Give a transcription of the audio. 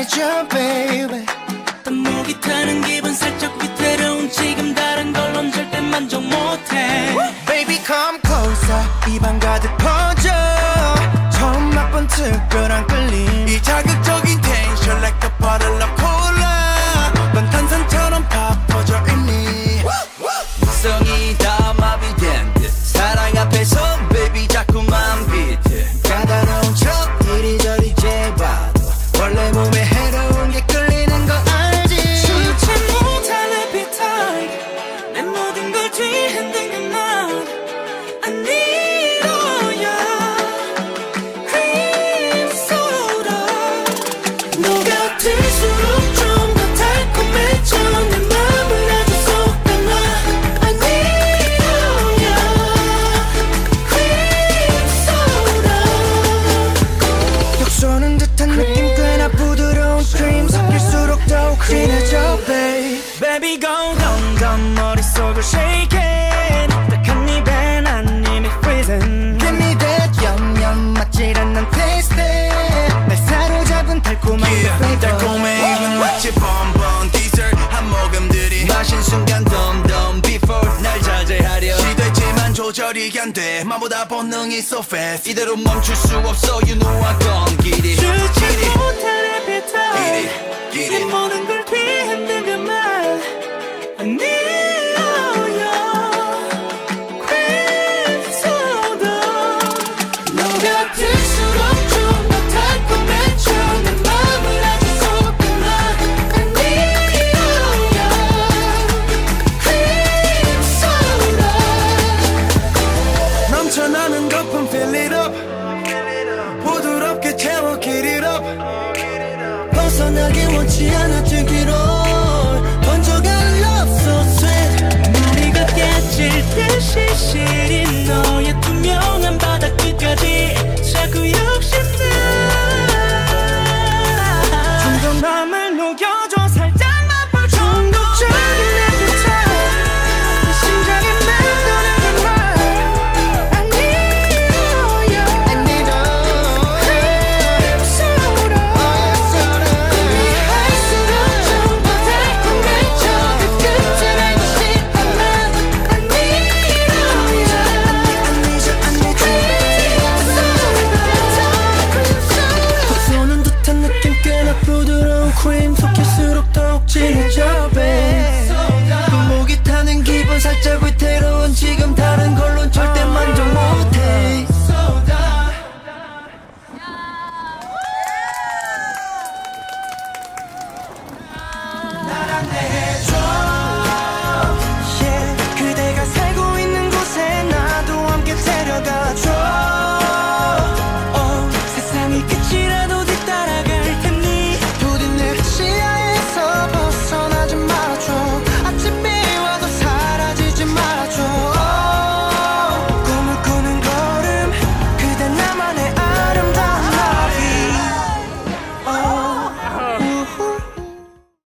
해줘 baby 또 목이 타는 기분 살짝 위태로운 지금 다른 걸론 절대 만족 못해 Baby come closer 입안 가득 퍼져 처음 맛본 특별한 끌림 이 자극적인 텐션 like a bottle of cola 넌 탄산처럼 팍 퍼져 있니 성이 다 마비된 듯 사랑 앞에서 baby 자꾸만 비트 까다로운 척 이리저리 재봐도 원래 몸에 해로운 게 끌리는 거 알지 주체 못할 appetite 내 모든 걸 뒤흔든 건 I need all your cream soda 녹아들수록 좀 더 달콤해져 내 맘을 아주 쏟아놔 I need all your cream soda 욕쏘는 듯한 느낌 꽤나 부드러운 크림 섞일수록 더욱 진해져 babe Baby go down down 머릿속을 shake it 딱한 입에 난 이미 freezing Give me that yum yum 맞질 않는 taste 날 사로잡은 달콤한 그 flavor 달콤해 마치 bonbon dessert 한 모금들이 마신 순간 덤덤 before 날 자제하려 시도했지만 조절이 안 돼 마보다 본능이 so fast 이대로 멈출 수 없어 you know I gone get it 주체 못할 appetite Get 내 it 모든 걸 뒤흔든 그 말 I need all your cream soda 녹아들수록 좀 더 달콤해져 내 맘을 아주 쏟아놔 I need all your cream soda 넘쳐나는 거품 fill it up 부드럽게 채워 get it up 벗어나기 원치 않아 뛰기로 번져가는 love so sweet 머리가 깨질 듯이 시린 너의 투명한 바닥 끝까지 자꾸 욕심나 좀 더 맘을 녹여줘 살짝만 볼 중독적인 appetite 내 심장에 맴도는 말 I need all your I need all cream soda 할수록 좀 더 달콤해져 그 끝을 알고 싶어 난 I need all your cream soda 쏘는 듯한 느낌 꽤나 부드러운 크림 섞일 수